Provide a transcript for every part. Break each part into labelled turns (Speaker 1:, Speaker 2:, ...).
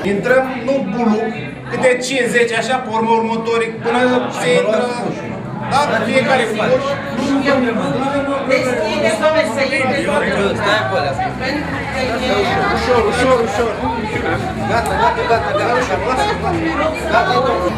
Speaker 1: Intrăm, nu buluc, câte 50, așa, pe urmă următorii, până se intră, da, fiecare fuș.
Speaker 2: Deschide, dom'le, să intre.
Speaker 3: Stai pe alea.
Speaker 1: Ușor, ușor, ușor.
Speaker 3: Gata, gata, gata, gata. Gata, domnul.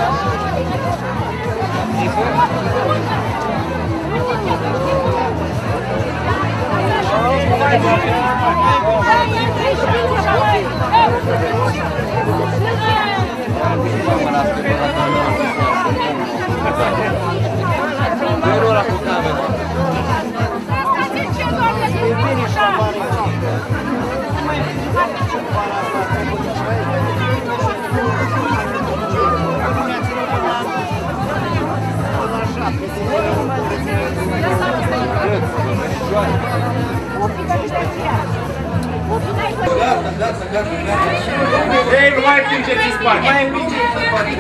Speaker 3: Gata, gata, gata, gata.
Speaker 1: Ei, nu mai împingeți în spate.
Speaker 3: Mai împingeți în spate.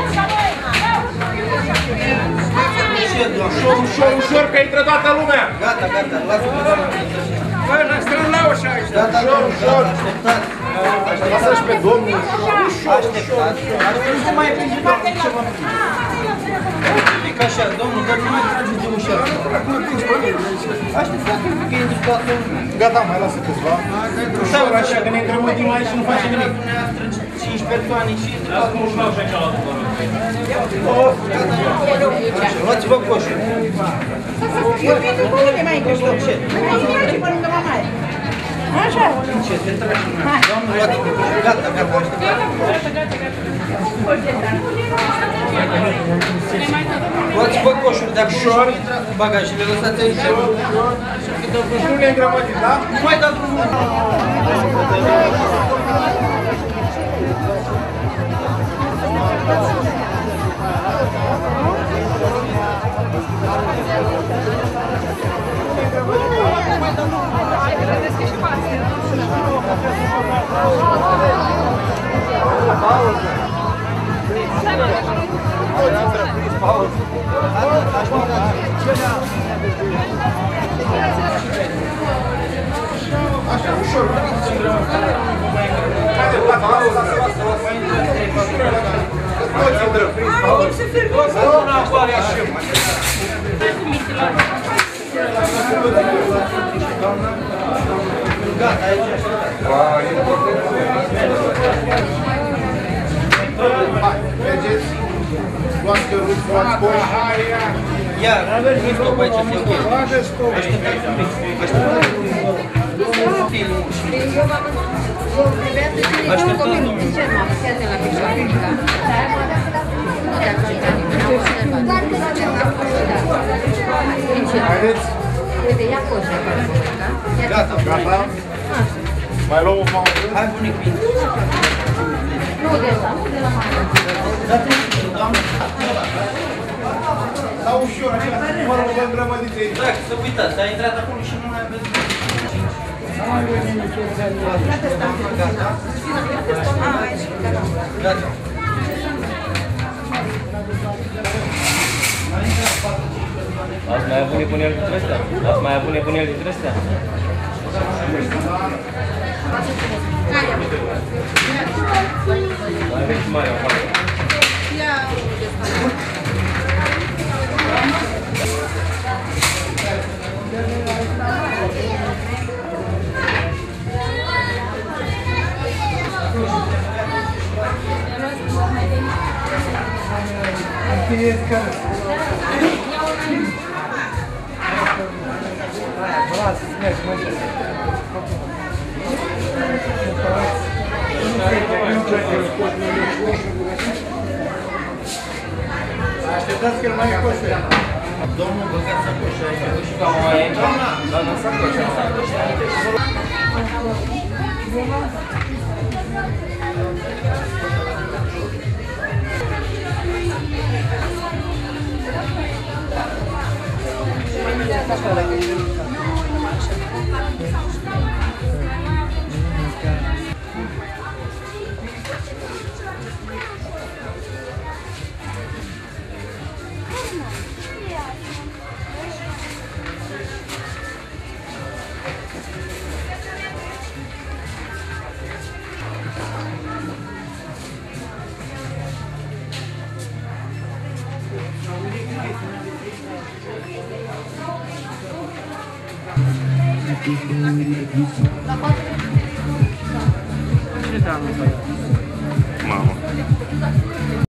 Speaker 1: Ușor, ușor, ușor, că intră toată lumea.
Speaker 3: Gata, gata, lasă-mă doamnă.
Speaker 1: Băi, ne strâng la ușa aici.
Speaker 3: Gata,
Speaker 1: Ușor, ușor.
Speaker 3: așteptați.
Speaker 1: Lasă-și pe domnul. Ușor,
Speaker 3: Așteptați. Așteptați. Nu mai împinge, doamnă, ce vă pic așa, domnul, dar nu mai trageți de ușa. Așteptați un pic, că intră toată lumea.
Speaker 1: Gata, mai lasă câțiva. Ușor, așa, că ne îngrămădim aici și nu face nimic.
Speaker 3: 5 persoane și intră toată lumea. Luați-vă coșul.
Speaker 2: Eu pentru bune mai încreștă. Mai merge pe lângă mamaie. Așa.
Speaker 3: Ce, te tragi? Doamne, luați-vă coșul. Gata, gata, luați-vă coșul, dacă ușor, bagajele lăsați aici.
Speaker 1: Nu ne îngrămădim, da?
Speaker 3: Nu mai dați drumul.
Speaker 1: Așa, ușor. Haide, lasă, lasă, lasă, lasă. Toți intrăm.
Speaker 3: Gata, aici.
Speaker 1: Hai, mergeți. Luați căruți, luați coși.
Speaker 3: Ia, nu stop aici, să-i ok. Așteptați un pic. Așteptați un pic. Așteptați, domnul.
Speaker 1: Haideți.
Speaker 3: Gata,
Speaker 1: Gata. Mai luăm o pauză.
Speaker 3: hai bunic, bine.
Speaker 1: Da, ușor, așa, mă rog, vă îngrămădiți aici.
Speaker 3: Dacă să uitați, a intrat acolo și nu mai aveți. Gata. Gata.
Speaker 4: Ați mai avut nebunel dintre astea? Ați mai avut nebunel dintre astea? Mai avem și mare afară.
Speaker 1: Așteptați că-l mai coșe.
Speaker 3: Domnul, băgați sacoșa aici.
Speaker 4: Și ca o mai e? Da, da, sacoșa.
Speaker 5: Ce te-am
Speaker 1: Mamă.